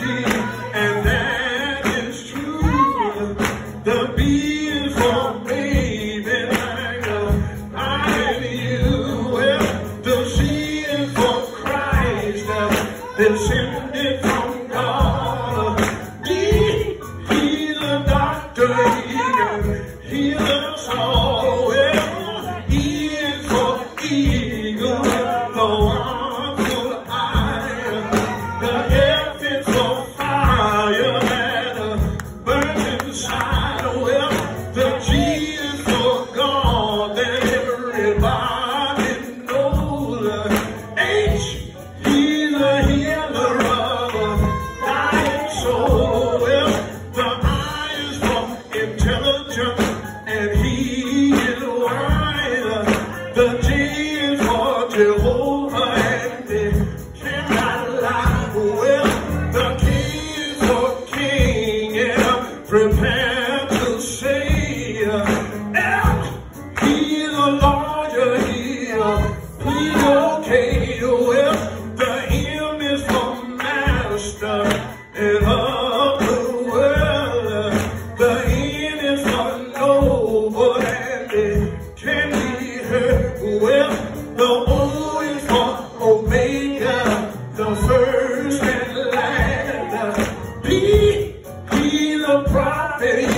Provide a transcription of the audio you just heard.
and that is true. The B is for baby like I and you. Well, the C is for Christ, descended from God. D, he's a doctor, he can heal us all. Well, E is for eagle, the one for eye. The F is for fire that burns inside. Well, the G is for God that everybody knows. H, he's a healer of dying soul. Well, the I is for intelligent and he is wise. The J is for Jehovah and they cannot lie. Well, the K is for king and prepare to say. L, he's a lawyer, he's okay. Well, the M is for master and of the world. The N is for noble and it can be heard. Well, the O is for Omega, the first and last. P, he's a prophet.